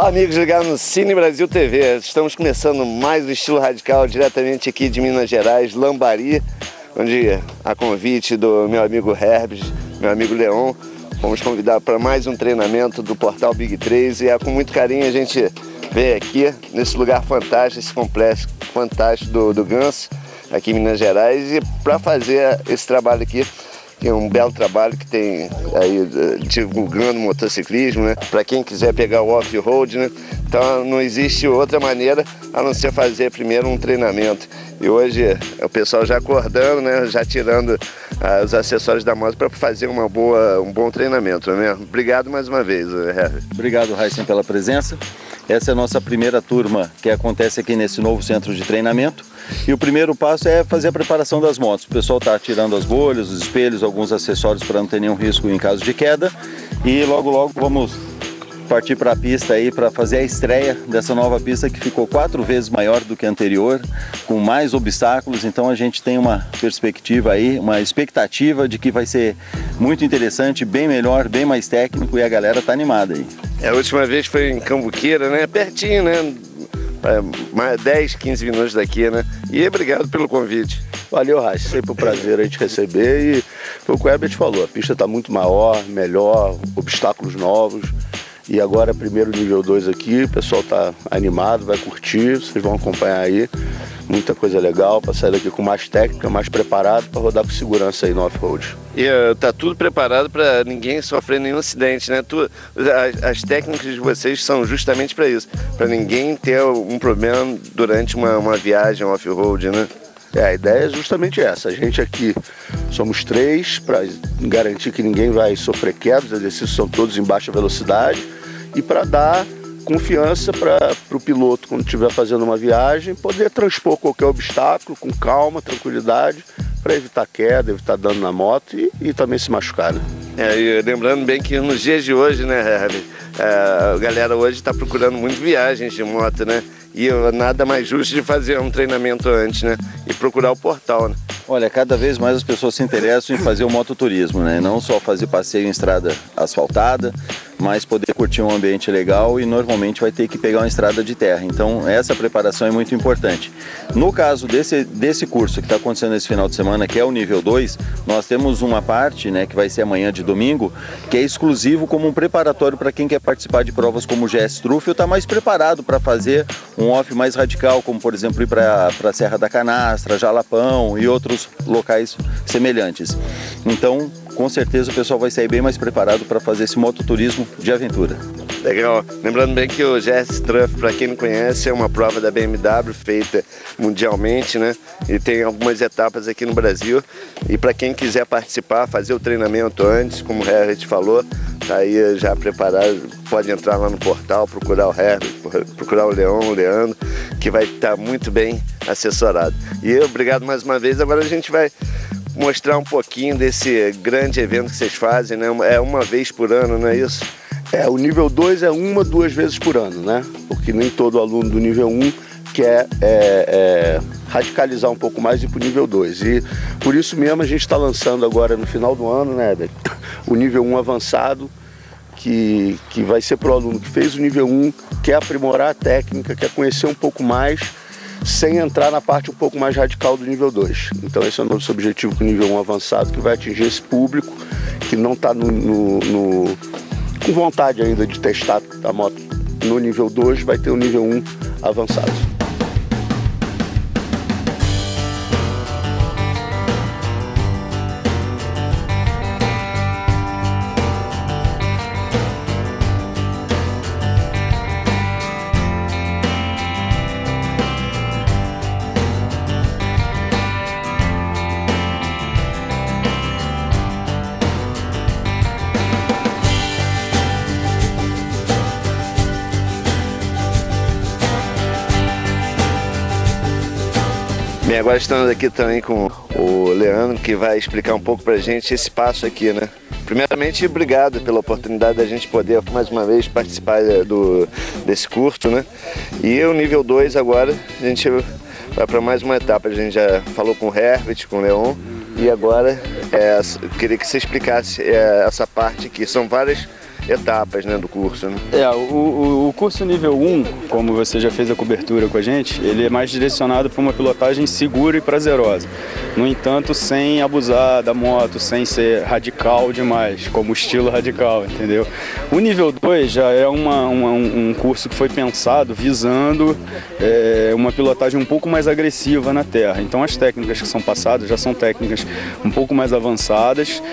Olá, amigos ligados no Cine Brasil TV. Estamos começando mais o Estilo Radical diretamente aqui de Minas Gerais, Lambari, onde, a convite do meu amigo Herbes, meu amigo Leon, vamos convidar para mais um treinamento do Portal Big 3 e é com muito carinho a gente veio aqui nesse lugar fantástico, esse complexo fantástico do Ganso, aqui em Minas Gerais, e para fazer esse trabalho aqui, que é um belo trabalho que tem aí divulgando motociclismo, né? Para quem quiser pegar o off-road, né? Então não existe outra maneira a não ser fazer primeiro um treinamento. E hoje o pessoal já acordando, né? Já tirando os acessórios da moto para fazer um bom treinamento, né? Obrigado mais uma vez, Herbert. Obrigado, Raíssen, pela presença. Essa é a nossa primeira turma que acontece aqui nesse novo centro de treinamento. E o primeiro passo é fazer a preparação das motos. O pessoal está tirando as bolhas, os espelhos, alguns acessórios para não ter nenhum risco em caso de queda. E logo vamos partir para a pista aí para fazer a estreia dessa nova pista que ficou 4 vezes maior do que a anterior, com mais obstáculos. Então a gente tem uma perspectiva aí, uma expectativa de que vai ser muito interessante, bem melhor, bem mais técnico, e a galera está animada aí. A última vez foi em Cambuqueira, né? Pertinho, né? 10, 15 minutos daqui, né? E obrigado pelo convite. Valeu, Raíssen, sempre um prazer a gente receber, e foi o que o Herbert falou, a pista está muito maior, melhor, obstáculos novos, e agora primeiro nível 2 aqui, o pessoal está animado, vai curtir, vocês vão acompanhar aí, muita coisa legal para sair daqui com mais técnica, mais preparado para rodar com segurança aí no off-road. E tá tudo preparado para ninguém sofrer nenhum acidente, né? As técnicas de vocês são justamente para isso, para ninguém ter um problema durante uma viagem off-road, né? A ideia é justamente essa, a gente aqui somos 3 para garantir que ninguém vai sofrer quedas, os exercícios são todos em baixa velocidade e para dar confiança para o piloto, quando estiver fazendo uma viagem, poder transpor qualquer obstáculo com calma, tranquilidade, para evitar queda, evitar dano na moto e também se machucar, né? E lembrando bem que nos dias de hoje, né, Herbert, a galera hoje está procurando muito viagens de moto, né? E nada mais justo de fazer um treinamento antes, né? E procurar o portal, né? Olha, cada vez mais as pessoas se interessam em fazer o mototurismo, né? Não só fazer passeio em estrada asfaltada, mas poder curtir um ambiente legal, e normalmente vai ter que pegar uma estrada de terra. Então essa preparação é muito importante. No caso desse curso que está acontecendo esse final de semana, que é o nível 2, nós temos uma parte, né, que vai ser amanhã de domingo, que é exclusivo como um preparatório para quem quer participar de provas como o GS Trufe, ou está mais preparado para fazer um off mais radical, como por exemplo ir para a Serra da Canastra, Jalapão e outros locais semelhantes. Então, com certeza o pessoal vai sair bem mais preparado para fazer esse mototurismo de aventura. Legal. Lembrando bem que o GS Trufe, para quem não conhece, é uma prova da BMW feita mundialmente, né? E tem algumas etapas aqui no Brasil. E para quem quiser participar, fazer o treinamento antes, como o Herbert falou, tá aí já preparado, pode entrar lá no portal, procurar o Herbert, procurar o Leon, o Leandro, que vai estar muito bem assessorado. E obrigado mais uma vez. Agora a gente vai mostrar um pouquinho desse grande evento que vocês fazem, né? É uma vez por ano, não é isso? O nível 2 é 1, 2 vezes por ano, né? Porque nem todo aluno do nível 1 quer radicalizar um pouco mais e ir para o nível 2. E por isso mesmo a gente está lançando agora no final do ano, né, o nível 1 avançado, que vai ser para o aluno que fez o nível 1, quer aprimorar a técnica, quer conhecer um pouco mais, sem entrar na parte um pouco mais radical do nível 2. Então esse é o nosso objetivo com o nível 1 avançado, que vai atingir esse público que não está com vontade ainda de testar a moto no nível 2, vai ter o nível 1 avançado. Bem, agora estamos aqui também com o Leandro, que vai explicar um pouco pra gente esse passo aqui, né? Primeiramente, obrigado pela oportunidade da gente poder, mais uma vez, participar desse curso, né? E o nível 2 agora, a gente vai para mais uma etapa. A gente já falou com o Herbert, com o Leon, e agora eu queria que você explicasse essa parte aqui. São várias etapas, né, do curso, né? O curso nível 1, como você já fez a cobertura com a gente, ele é mais direcionado para uma pilotagem segura e prazerosa. No entanto, sem abusar da moto, sem ser radical demais, como estilo radical, entendeu? O nível 2 já é um curso que foi pensado visando uma pilotagem um pouco mais agressiva na terra. Então as técnicas que são passadas já são técnicas um pouco mais avançadas,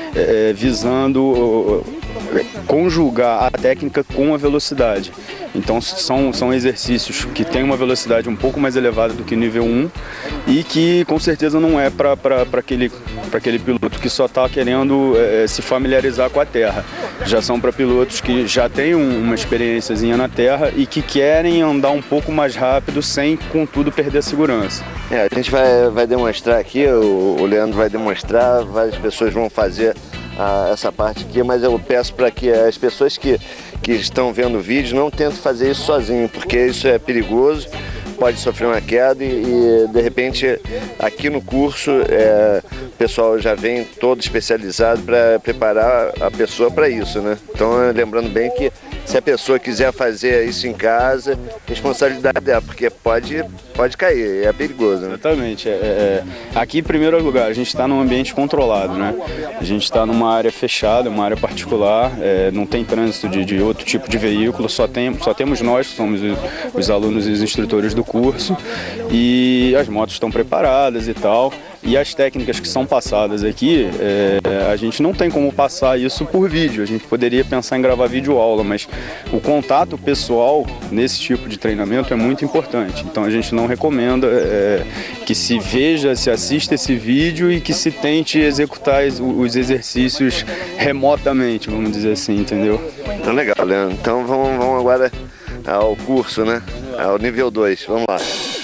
visando conjugar a técnica com a velocidade. Então são exercícios que têm uma velocidade um pouco mais elevada do que nível 1 e que com certeza não é para aquele piloto que só está querendo se familiarizar com a terra. Já são para pilotos que já têm uma experiênciazinha na terra e que querem andar um pouco mais rápido sem, contudo, perder a segurança. A gente vai demonstrar aqui, o Leandro vai demonstrar, várias pessoas vão fazer essa parte aqui, mas eu peço para que as pessoas que estão vendo o vídeo não tentem fazer isso sozinho, porque isso é perigoso, pode sofrer uma queda e de repente aqui no curso o pessoal já vem todo especializado para preparar a pessoa para isso, né? Então lembrando bem que se a pessoa quiser fazer isso em casa, responsabilidade dela, porque pode cair, é perigoso, né? Exatamente. Aqui, em primeiro lugar, a gente está num ambiente controlado, né? A gente está numa área fechada, uma área particular, não tem trânsito de outro tipo de veículo, só temos nós, que somos os alunos e os instrutores do curso, e as motos estão preparadas e tal. E as técnicas que são passadas aqui, a gente não tem como passar isso por vídeo. A gente poderia pensar em gravar vídeo-aula, mas o contato pessoal nesse tipo de treinamento é muito importante. Então a gente não recomenda que se veja, se assista esse vídeo e que se tente executar os exercícios remotamente, vamos dizer assim, entendeu? Então legal, Leandro. Então vamos agora ao curso, né? Ao nível 2. Vamos lá.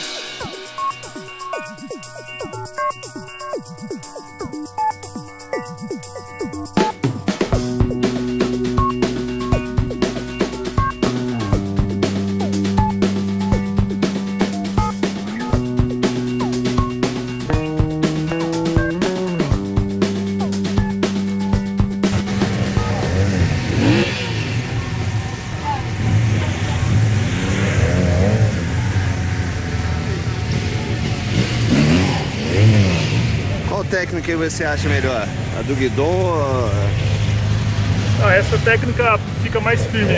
Qual técnica que você acha melhor? A do guidon? Essa técnica fica mais firme.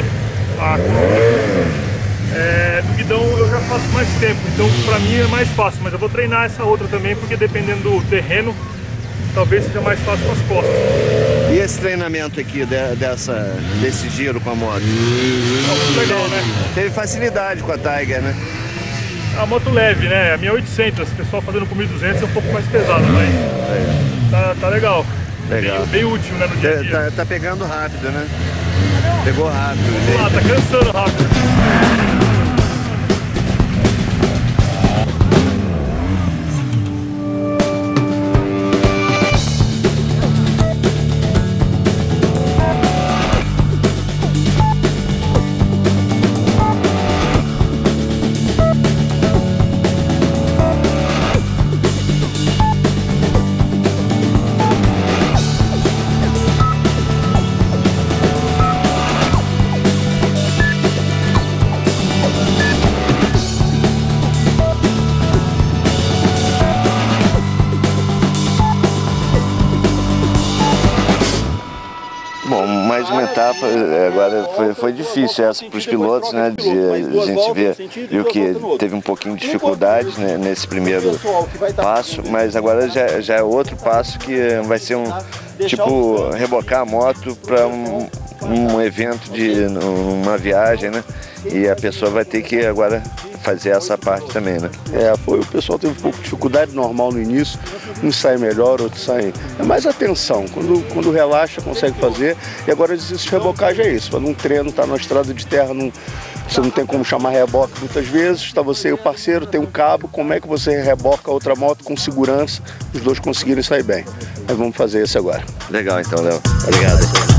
Do guidão eu já faço mais tempo, então pra mim é mais fácil, mas eu vou treinar essa outra também, porque dependendo do terreno, talvez seja mais fácil com as costas. E esse treinamento aqui desse giro com a moto? Legal, né? Teve facilidade com a Tiger, né? A moto leve, né? A minha 800, o pessoal fazendo com 1200 é um pouco mais pesado, mas tá legal. Legal. Bem útil, né, no dia a dia. Tá pegando rápido, né? Pegou rápido. Tá cansando rápido. Bom, mais uma etapa, agora foi difícil essa para os pilotos, né? A gente viu que teve um pouquinho de dificuldade, né, nesse primeiro passo, mas agora já é outro passo que vai ser tipo rebocar a moto para um evento uma viagem, né? E a pessoa vai ter que agora fazer essa parte também, né? O pessoal teve um pouco de dificuldade normal no início, uns saem melhor, outros saem... É mais atenção, quando relaxa consegue fazer, e agora esse rebocagem é isso, para num treino, tá na estrada de terra, você não tem como chamar reboque muitas vezes, está você e o parceiro, tem um cabo, como é que você reboca a outra moto com segurança, os dois conseguirem sair bem. Mas vamos fazer isso agora. Legal então, Léo. Obrigado.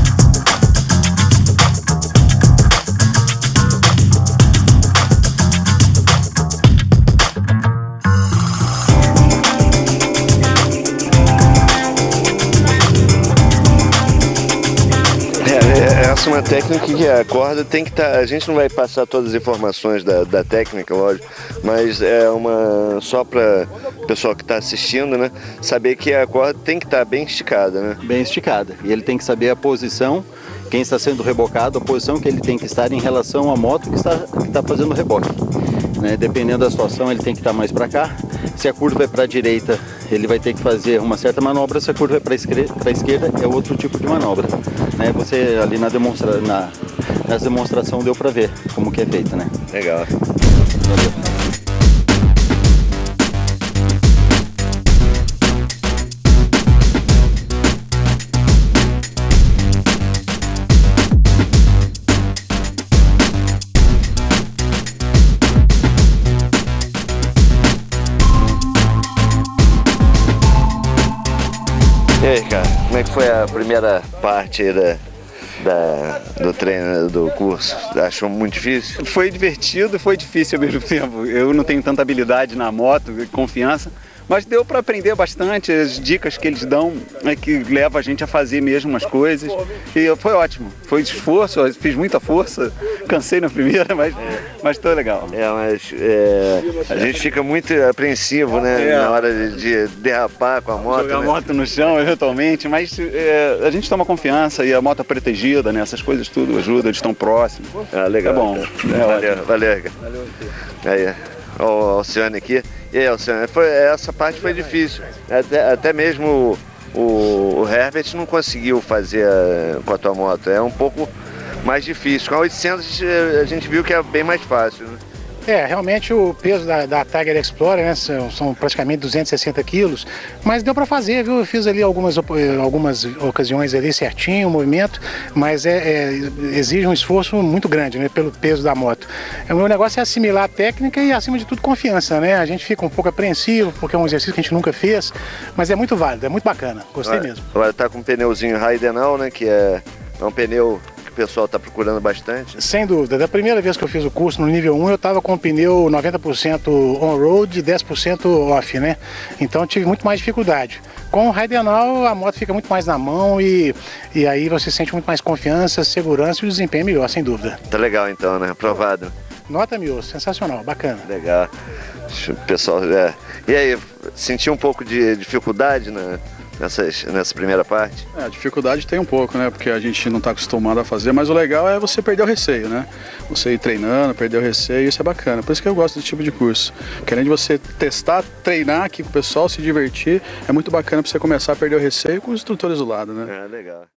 passa uma técnica que a corda tem que estar... A gente não vai passar todas as informações da técnica, lógico, mas é uma... Só para o pessoal que está assistindo, né? Saber que a corda tem que estar bem esticada, né? Bem esticada. E ele tem que saber a posição, quem está sendo rebocado, a posição que ele tem que estar em relação à moto que está fazendo o reboque. Né? Dependendo da situação, ele tem que estar mais para cá. Se a curva é para a direita, ele vai ter que fazer uma certa manobra. Se a curva é para a esquerda, é outro tipo de manobra. Né? Você ali nessa demonstração deu para ver como que é feita, né? Legal. Valeu. E aí, cara, como é que foi a primeira parte aí do treino, do curso? Achou muito difícil? Foi divertido e foi difícil ao mesmo tempo. Eu não tenho tanta habilidade na moto, confiança, mas deu para aprender bastante. As dicas que eles dão é que leva a gente a fazer mesmo as coisas. E foi ótimo. Foi de esforço, eu fiz muita força, cansei na primeira, mas tô legal. A gente fica muito apreensivo, né? Na hora de derrapar com a moto. Jogar a moto no chão, eventualmente, mas a gente toma confiança e a moto é protegida, né? Essas coisas tudo ajuda, eles estão próximos. Ah, legal. É bom. Valeu, cara. Aí, ó, o Alcione aqui. E aí, Alcione, essa parte foi difícil. Até mesmo o Herbert não conseguiu fazer com a tua moto. É um pouco mais difícil. Com a 800 a gente viu que é bem mais fácil, né? Realmente o peso da Tiger Explorer, né, são praticamente 260 quilos, mas deu para fazer, viu? Eu fiz ali algumas ocasiões ali certinho, o movimento, mas exige um esforço muito grande, né, pelo peso da moto. O meu negócio é assimilar a técnica e, acima de tudo, confiança, né? A gente fica um pouco apreensivo, porque é um exercício que a gente nunca fez, mas é muito válido, é muito bacana, gostei mesmo. Agora tá com um pneuzinho Raidenal, né, que é um pneu... O pessoal está procurando bastante? Sem dúvida. Da primeira vez que eu fiz o curso no nível 1, eu estava com o pneu 90% on-road e 10% off, né? Então eu tive muito mais dificuldade. Com o Raidenal, a moto fica muito mais na mão e aí você sente muito mais confiança, segurança e o desempenho é melhor, sem dúvida. Tá legal então, né? Aprovado. Nota 1000, sensacional, bacana. Legal. Pessoal, E aí, sentiu um pouco de dificuldade, né? Nessa primeira parte? A dificuldade tem um pouco, né? Porque a gente não está acostumado a fazer, mas o legal é você perder o receio, né? Você ir treinando, perder o receio, isso é bacana. Por isso que eu gosto desse tipo de curso. Porque além de você testar, treinar aqui com o pessoal, se divertir, é muito bacana para você começar a perder o receio com os instrutores do lado, né? Legal.